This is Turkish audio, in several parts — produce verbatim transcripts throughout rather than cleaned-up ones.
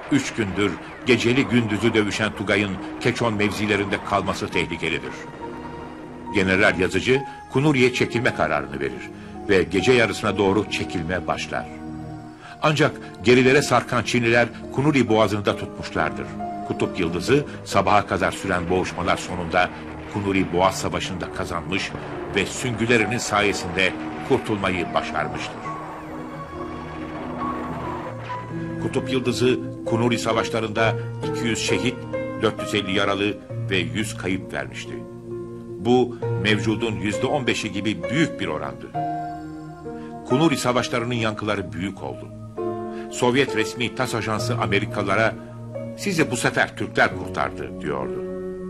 Üç gündür geceli gündüzü dövüşen Tugay'ın Keçon mevzilerinde kalması tehlikelidir. General Yazıcı Kunuri'ye çekilme kararını verir ve gece yarısına doğru çekilme başlar. Ancak gerilere sarkan Çinliler Kunuri boğazında tutmuşlardır. Kutup Yıldızı sabaha kadar süren boğuşmalar sonunda Kunuri Boğaz Savaşı'nda kazanmış ve süngülerinin sayesinde kurtulmayı başarmıştır. Kutup Yıldızı Kunuri Savaşları'nda iki yüz şehit, dört yüz elli yaralı ve yüz kayıp vermişti. Bu mevcudun yüzde on beşi gibi büyük bir orandı. Kunuri Savaşları'nın yankıları büyük oldu. Sovyet resmi TASS ajansı Amerikalılara "Sizi bu sefer Türkler kurtardı" diyordu.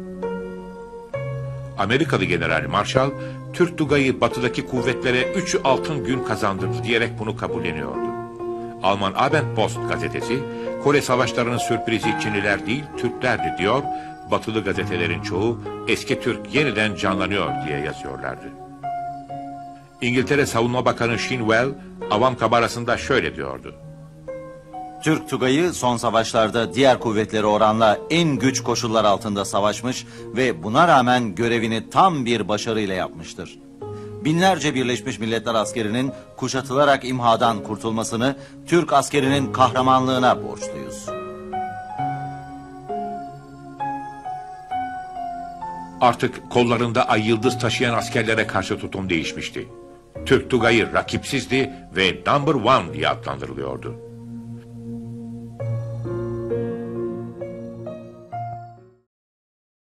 Amerikalı General Marshall, Türk Tugay'ı batıdaki kuvvetlere üç altın gün kazandırdı diyerek bunu kabulleniyordu. Alman Abendpost gazetesi, Kore Savaşları'nın sürprizi Çinliler değil Türklerdi diyor, batılı gazetelerin çoğu eski Türk yeniden canlanıyor diye yazıyorlardı. İngiltere Savunma Bakanı Shinwell, avam kabarasında şöyle diyordu: Türk Tugayı son savaşlarda diğer kuvvetleri oranla en güç koşullar altında savaşmış ve buna rağmen görevini tam bir başarıyla yapmıştır. Binlerce Birleşmiş Milletler askerinin kuşatılarak imhadan kurtulmasını Türk askerinin kahramanlığına borçluyuz. Artık kollarında ay yıldız taşıyan askerlere karşı tutum değişmişti. Türk Tugayı rakipsizdi ve number one diye adlandırılıyordu.